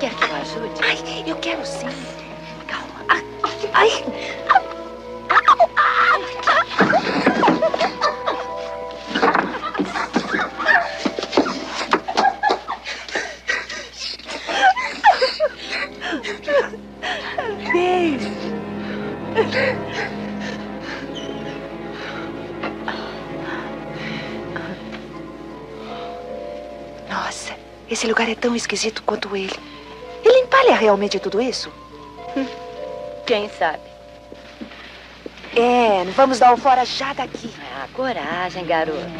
quer que eu ajude? Ai, eu quero sim. Calma. Ai. Beijo. Nossa, esse lugar é tão esquisito quanto ele. Ele empalha realmente tudo isso? Quem sabe? É, vamos dar o fora já daqui. Ah, coragem, garota.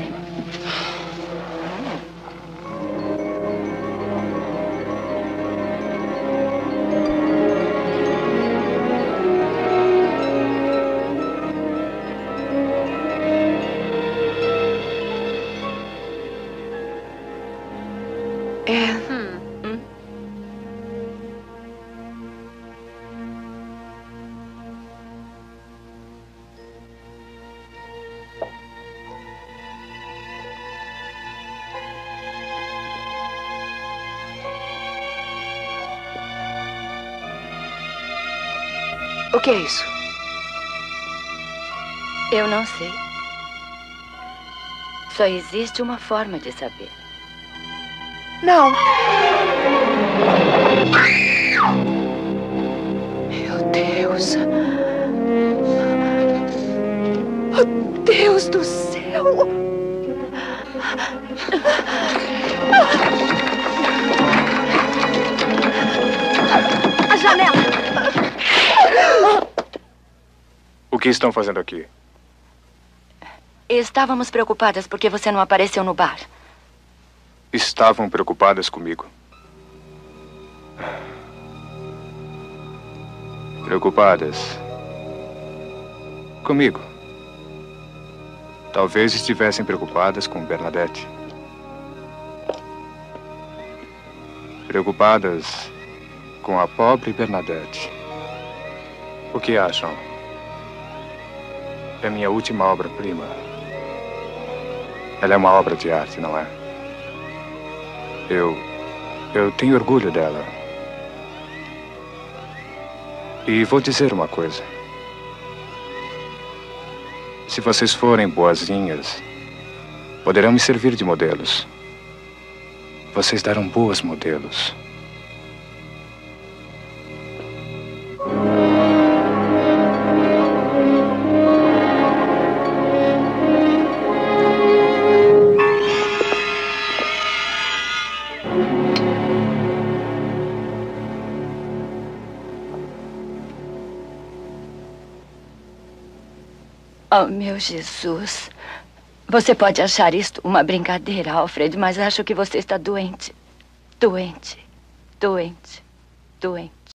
O que é isso? Eu não sei. Só existe uma forma de saber. Não. Meu Deus. Oh, Deus do céu. A janela. O que estão fazendo aqui? Estávamos preocupadas porque você não apareceu no bar. Estavam preocupadas comigo. Preocupadas comigo. Talvez estivessem preocupadas com Bernadette. Preocupadas com a pobre Bernadette. O que acham? É minha última obra-prima. Ela é uma obra de arte, não é? Eu tenho orgulho dela. E vou dizer uma coisa. Se vocês forem boazinhas, poderão me servir de modelos. Vocês darão boas modelos. Oh, meu Jesus. Você pode achar isto uma brincadeira, Alfred, mas acho que você está doente. Doente. Doente. Doente.